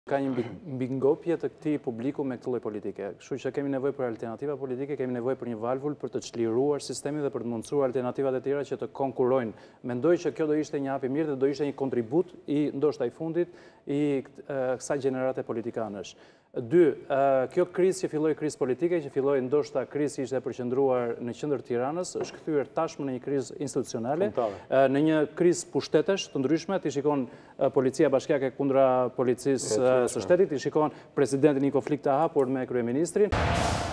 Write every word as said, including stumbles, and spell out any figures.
Ka një mbingopje të këtij publiku me këtë lloj politike. Kështu që kemi nevojë për alternativa politike, kemi nevojë për një valvul për të çliruar sistemin dhe për të mundësuar alternativat e tjera që të konkurrojnë. Mendoj që kjo do ishte një hap i mirë dhe do ishte një kontribut i ndoshta i fundit i kësaj gjenerate politikanësh. Dy, kjo krizë që filloi krizë politike, që filloi ndoshta krizë ishte përqendruar në qendër Tiranës, është kthyer tashmë në një krizë institucionale, në një krizë pushtetesh të ndryshme, ti shikon policia bashkiake kundra policisë së shtetit, ti shikon presidentin një konflikt të hapur me kryeministrin.